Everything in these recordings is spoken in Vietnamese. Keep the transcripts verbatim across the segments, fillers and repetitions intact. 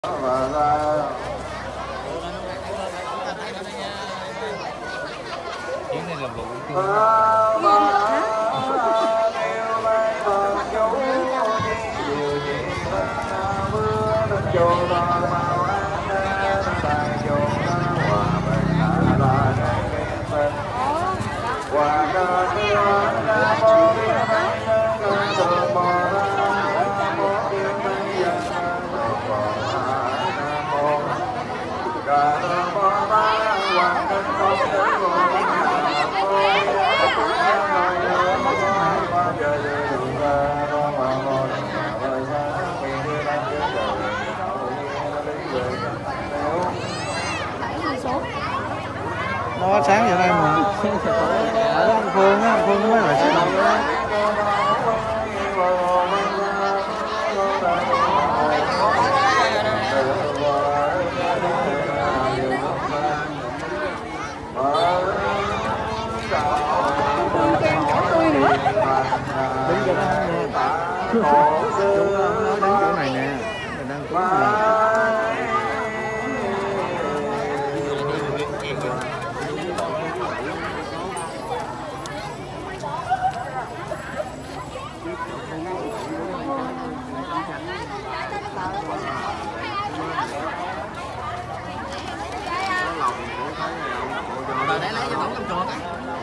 Chuyến này là vụ tiên. Nó sáng giờ đây mà ở ông Phương á, ông Phương mới là sẽ động đó. Kèm chỗ tôi nữa. Đứng chỗ đó không nha. Chúng nó nói đến chỗ này nè, mình đang cứu này. Để lấy cho bóng trong chuột á.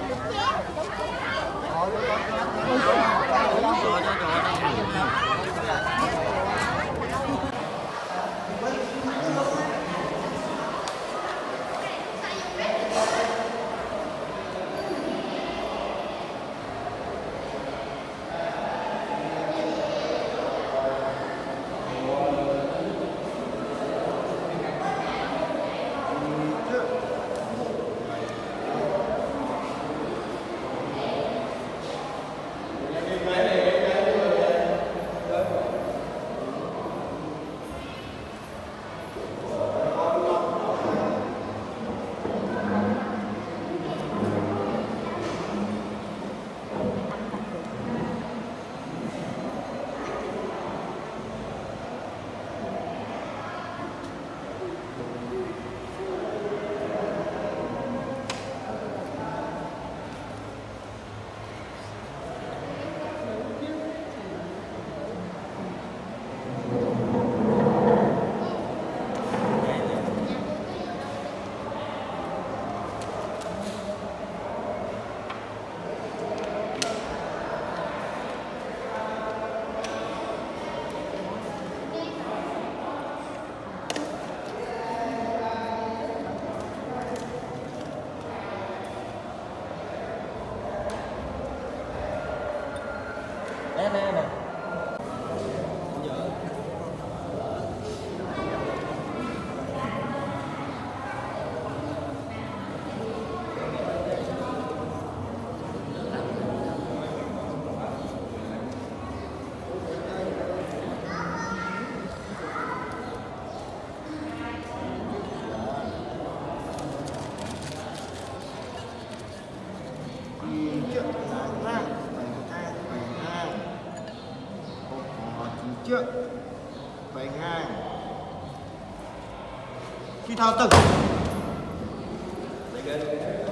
Nè nè nè. Trước bảy hai khi thao từng